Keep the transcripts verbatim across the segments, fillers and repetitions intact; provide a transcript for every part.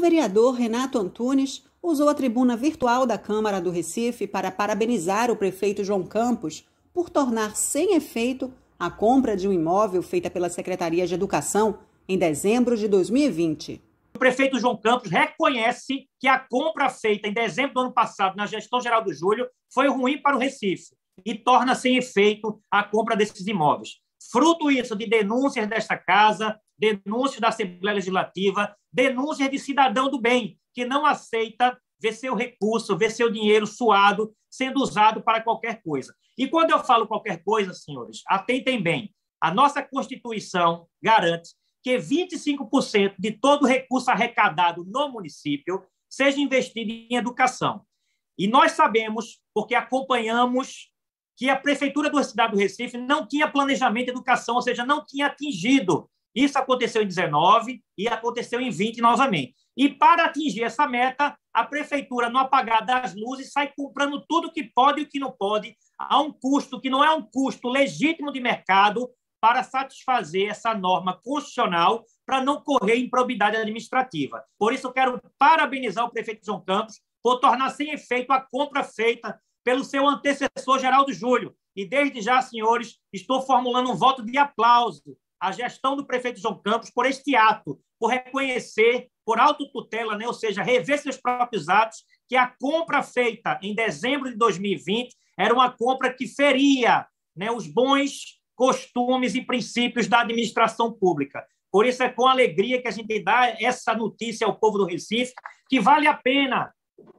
vereador Renato Antunes usou a tribuna virtual da Câmara do Recife para parabenizar o prefeito João Campos por tornar sem efeito a compra de um imóvel feita pela Secretaria de Educação em dezembro de dois mil e vinte. O prefeito João Campos reconhece que a compra feita em dezembro do ano passado na gestão geral do Júlio foi ruim para o Recife e torna sem efeito a compra desses imóveis. Fruto isso de denúncias desta casa, denúncias da Assembleia Legislativa, denúncias de cidadão do bem, que não aceita ver seu recurso, ver seu dinheiro suado sendo usado para qualquer coisa. E quando eu falo qualquer coisa, senhores, atentem bem, a nossa Constituição garante que vinte e cinco por cento de todo o recurso arrecadado no município seja investido em educação. E nós sabemos, porque acompanhamos, que a Prefeitura da cidade do Recife não tinha planejamento de educação, ou seja, não tinha atingido. Isso aconteceu em dezenove e aconteceu em vinte novamente. E para atingir essa meta, a Prefeitura, no apagar das luzes, sai comprando tudo o que pode e o que não pode, a um custo que não é um custo legítimo de mercado, para satisfazer essa norma constitucional para não correr improbidade administrativa. Por isso, eu quero parabenizar o prefeito João Campos por tornar sem efeito a compra feita pelo seu antecessor, Geraldo Júlio. E, desde já, senhores, estou formulando um voto de aplauso à gestão do prefeito João Campos por este ato, por reconhecer, por autotutela, né, ou seja, rever seus próprios atos, que a compra feita em dezembro de dois mil e vinte era uma compra que feria, né, os bons costumes e princípios da administração pública. Por isso é com alegria que a gente dá essa notícia ao povo do Recife, que vale a pena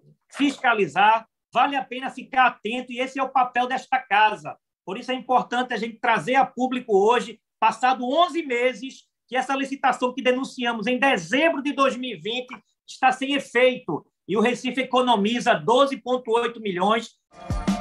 fiscalizar, vale a pena ficar atento, e esse é o papel desta casa. Por isso é importante a gente trazer a público hoje, passado onze meses, que essa licitação que denunciamos em dezembro de dois mil e vinte está sem efeito, e o Recife economiza doze vírgula oito milhões.